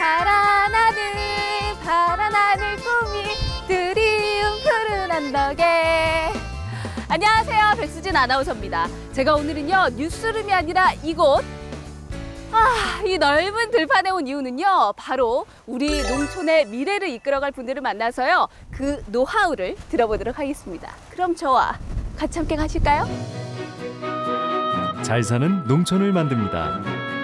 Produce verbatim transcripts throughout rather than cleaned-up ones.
파란 하늘 파란 하늘 꿈이 드리운 푸른 언덕에. 안녕하세요, 백수진 아나운서입니다. 제가 오늘은요 뉴스룸이 아니라 이곳 아, 이 넓은 들판에 온 이유는요 바로 우리 농촌의 미래를 이끌어갈 분들을 만나서요 그 노하우를 들어보도록 하겠습니다. 그럼 저와 같이 함께 가실까요? 잘 사는 농촌을 만듭니다.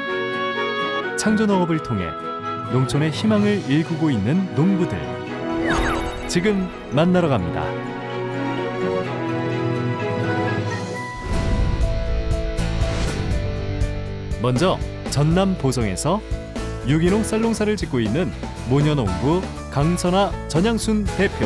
창조농업을 통해 농촌의 희망을 일구고 있는 농부들, 지금 만나러 갑니다. 먼저 전남 보성에서 유기농 쌀농사를 짓고 있는 모녀농부 강선아 전양순 대표.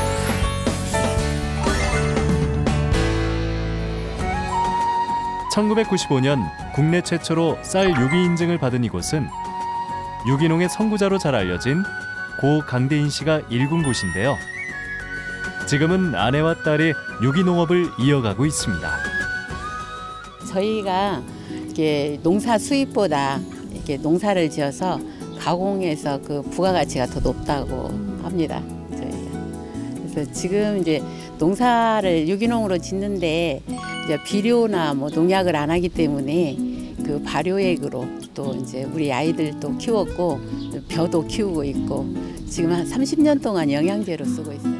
천구백구십오 년 국내 최초로 쌀 유기 인증을 받은 이곳은 유기농의 선구자로 잘 알려진 고 강대인 씨가 일군 곳인데요. 지금은 아내와 딸이 유기농업을 이어가고 있습니다. 저희가 이게 농사 수입보다 이렇게 농사를 지어서 가공해서 그 부가가치가 더 높다고 합니다. 저희가. 그래서 지금 이제 농사를 유기농으로 짓는데 이제 비료나 뭐 농약을 안 하기 때문에 그 발효액으로 또 이제 우리 아이들도 키웠고 벼도 키우고 있고 지금 한 삼십 년 동안 영양제로 쓰고 있어요.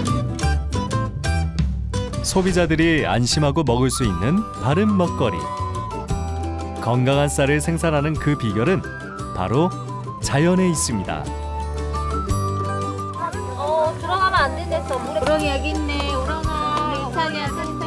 소비자들이 안심하고 먹을 수 있는 바른 먹거리. 건강한 쌀을 생산하는 그 비결은 바로 자연에 있습니다. 어, 들어가면 안 된댔어. 물에 우렁이 여기 있네. 우렁아, 이탈리아 산타게.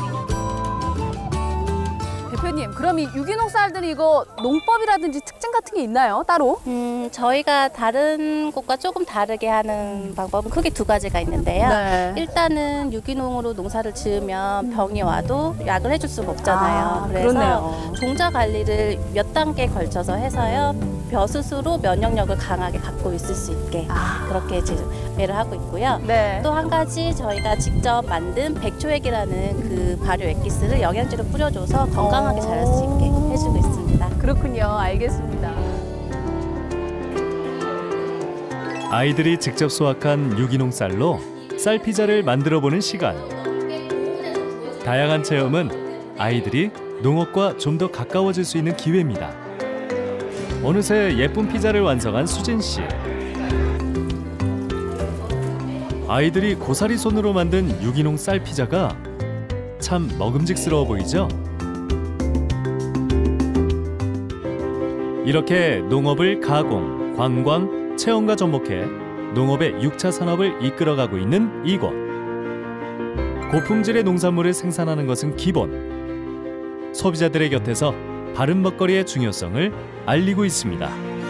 대표님, 그럼 이 유기농 쌀들이 이거 농법이라든지 특징 같은 게 있나요? 따로? 음, 저희가 다른 곳과 조금 다르게 하는 방법은 크게 두 가지가 있는데요. 네. 일단은 유기농으로 농사를 지으면 병이 와도 약을 해줄 수가 없잖아요. 아, 그래서 그렇네요. 종자 관리를 몇 단계에 걸쳐서 해서요. 벼 스스로 면역력을 강하게 갖고 있을 수 있게 아. 그렇게 재배를 하고 있고요. 네. 또 한 가지 저희가 직접 만든 백초액이라는 그 발효 액기스를 영양제로 뿌려줘서 건강하게 자랄 수 있게 해주고 있습니다. 그렇군요. 알겠습니다. 아이들이 직접 수확한 유기농 쌀로 쌀 피자를 만들어보는 시간. 다양한 체험은 아이들이 농업과 좀 더 가까워질 수 있는 기회입니다. 어느새 예쁜 피자를 완성한 수진 씨. 아이들이 고사리 손으로 만든 유기농 쌀 피자가 참 먹음직스러워 보이죠? 이렇게 농업을 가공, 관광, 체험과 접목해 농업의 육 차 산업을 이끌어가고 있는 이곳. 고품질의 농산물을 생산하는 것은 기본. 소비자들의 곁에서 바른 먹거리의 중요성을 알리고 있습니다.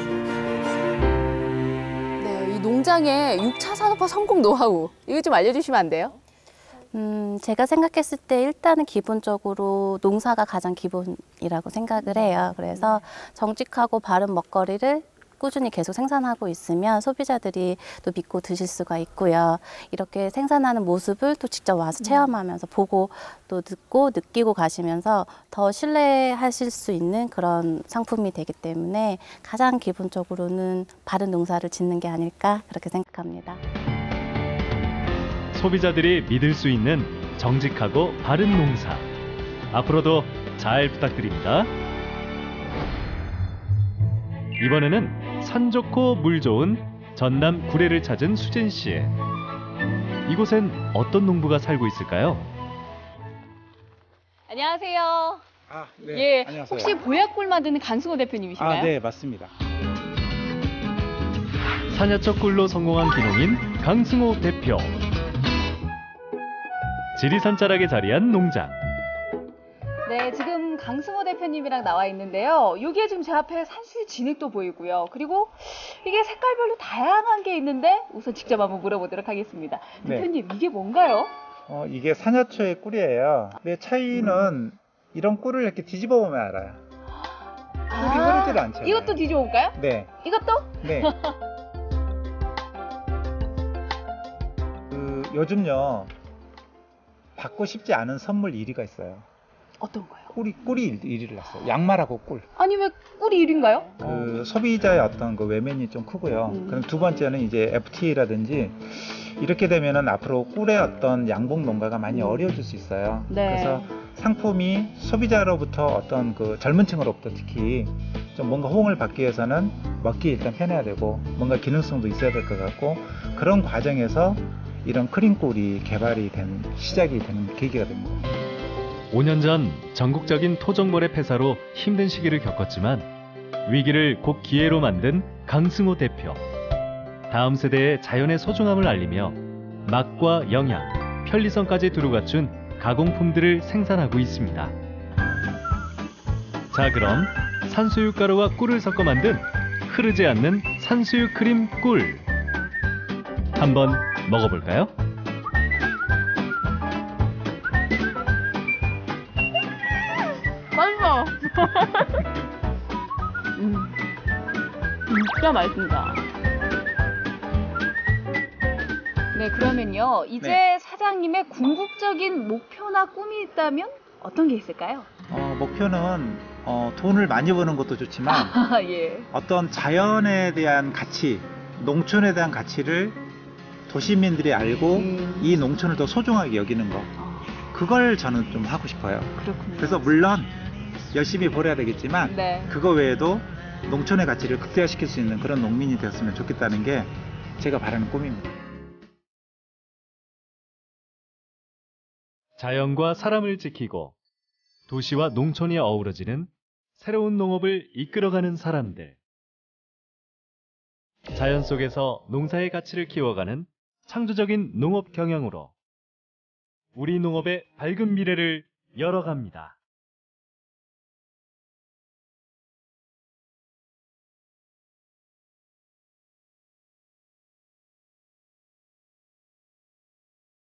네, 이 농장의 육 차 산업화 성공 노하우 이거 좀 알려주시면 안 돼요? 음, 제가 생각했을 때 일단은 기본적으로 농사가 가장 기본이라고 생각을 해요. 그래서 정직하고 바른 먹거리를 꾸준히 계속 생산하고 있으면 소비자들이 또 믿고 드실 수가 있고요. 이렇게 생산하는 모습을 또 직접 와서 체험하면서 보고 또 듣고 느끼고 가시면서 더 신뢰하실 수 있는 그런 상품이 되기 때문에 가장 기본적으로는 바른 농사를 짓는 게 아닐까 그렇게 생각합니다. 소비자들이 믿을 수 있는 정직하고 바른 농사. 앞으로도 잘 부탁드립니다. 이번에는 산 좋고 물 좋은 전남 구례를 찾은 수진 씨. 이곳엔 어떤 농부가 살고 있을까요? 안녕하세요. 아, 네. 예, 안녕하세요. 혹시 보약꿀 만드는 강승호 대표님이신가요? 아, 네, 맞습니다. 사냐처 꿀로 성공한 기농인 강승호 대표. 지리산 자락에 자리한 농장. 네, 지금 강승호 대표님이랑 나와 있는데요. 여기에 지금 제 앞에 산수유 진액도 보이고요. 그리고 이게 색깔별로 다양한 게 있는데 우선 직접 한번 물어보도록 하겠습니다. 네. 대표님, 이게 뭔가요? 어, 이게 사냐초의 꿀이에요. 근데 차이는 이런 꿀을 이렇게 뒤집어 보면 알아요. 꿀이 흐르질 않잖아요. 이것도 뒤집어 볼까요? 네. 이것도? 네. 그 요즘요 받고 싶지 않은 선물 일 위가 있어요. 어떤 거요? 꿀이 꿀이 일 위를 했어요. 양말하고 꿀. 아니 왜 꿀이 일 위인가요? 그 소비자의 어떤 그 외면이 좀 크고요. 음. 그럼 두 번째는 이제 에프티에이라든지 이렇게 되면은 앞으로 꿀의 어떤 양봉 농가가 많이 어려워질 수 있어요. 네. 그래서 상품이 소비자로부터 어떤 그 젊은 층으로부터 특히 좀 뭔가 호응을 받기 위해서는 먹기 일단 편해야 되고 뭔가 기능성도 있어야 될 것 같고 그런 과정에서 이런 크림꿀이 개발이 된 시작이 되는 계기가 됩니다. 오 년 전 전국적인 토종모래 폐사로 힘든 시기를 겪었지만 위기를 곧 기회로 만든 강승호 대표. 다음 세대에 자연의 소중함을 알리며 맛과 영양, 편리성까지 두루 갖춘 가공품들을 생산하고 있습니다. 자, 그럼 산수유 가루와 꿀을 섞어 만든 흐르지 않는 산수유 크림 꿀. 한번 먹어볼까요? 맛있어. 음, 진짜 맛있습니다. 네, 그러면요. 이제 네. 사장님의 궁극적인 목표나 꿈이 있다면 어떤 게 있을까요? 어, 목표는 어, 돈을 많이 버는 것도 좋지만 아, 예. 어떤 자연에 대한 가치, 농촌에 대한 가치를 도시민들이 알고 음. 이 농촌을 더 소중하게 여기는 거. 아, 그걸 저는 좀 하고 싶어요. 그렇군요. 그래서 물론 열심히 벌어야 되겠지만 네. 그거 외에도 농촌의 가치를 극대화시킬 수 있는 그런 농민이 되었으면 좋겠다는 게 제가 바라는 꿈입니다. 자연과 사람을 지키고 도시와 농촌이 어우러지는 새로운 농업을 이끌어가는 사람들. 자연 속에서 농사의 가치를 키워가는 창조적인 농업 경영으로 우리 농업의 밝은 미래를 열어갑니다.